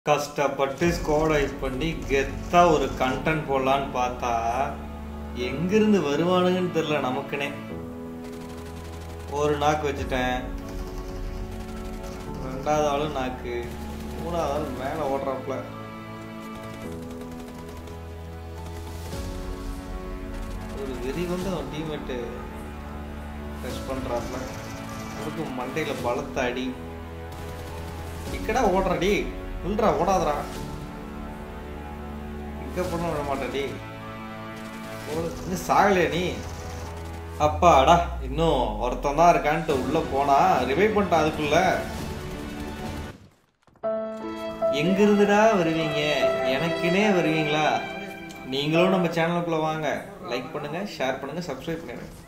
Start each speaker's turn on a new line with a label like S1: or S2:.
S1: கஷ்டப்பட்டு ஸ்குவாட் பண்ணி கெத்தா ஒரு கண்டென்ட் போடலான்னு பார்த்தா எங்கிருந்து வருவானுங்கன்னு தெரியல. நமக்குனே ஒரு நாக்கு வச்சுட்டேன், ரெண்டாவது ஆளும் நாக்கு, மூணாவது ஆள் மேல ஓடுறாப்புல. ஒரு வெறி வந்து அவன் டீம்மேட்டு டச் பண்றாப்புல. அவனுக்கு மண்டையில பலத்த அடி. இக்கடா ஓடுறடி, இல்லடா ஓடாதரா, இங்க பண்ண விட மாட்டேடி, இன்னும் சாகலையா நீ? அப்பாடா இன்னும் ஒருத்தன் தான் இருக்கான்ட்டு உள்ள போனா ரிவைவ் பண்ணிட்டான். அதுக்குள்ள எங்க இருந்துடா வருவீங்க? எனக்குனே வருவீங்களா? நீங்களும் நம்ம சேனலுக்குள்ள வாங்க, லைக் பண்ணுங்க, ஷேர் பண்ணுங்க, சப்ஸ்கிரைப் பண்ணுங்க.